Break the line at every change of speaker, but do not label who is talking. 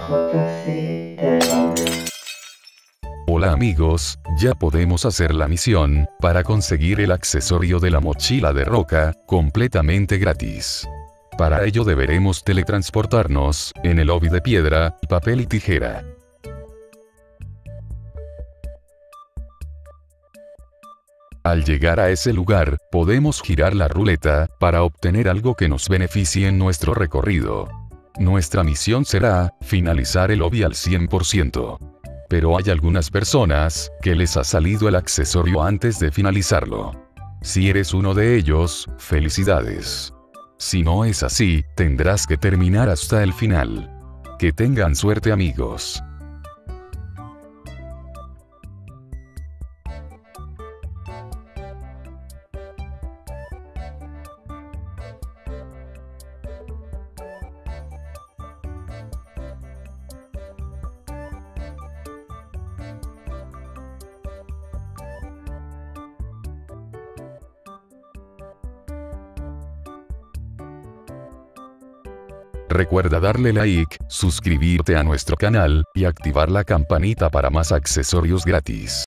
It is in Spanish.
Hola amigos, ya podemos hacer la misión, para conseguir el accesorio de la mochila de roca, completamente gratis. Para ello deberemos teletransportarnos, en el lobby de piedra, papel y tijera. Al llegar a ese lugar, podemos girar la ruleta, para obtener algo que nos beneficie en nuestro recorrido. Nuestra misión será, finalizar el lobby al 100%. Pero hay algunas personas, que les ha salido el accesorio antes de finalizarlo. Si eres uno de ellos, felicidades. Si no es así, tendrás que terminar hasta el final. Que tengan suerte amigos. Recuerda darle like, suscribirte a nuestro canal, y activar la campanita para más accesorios gratis.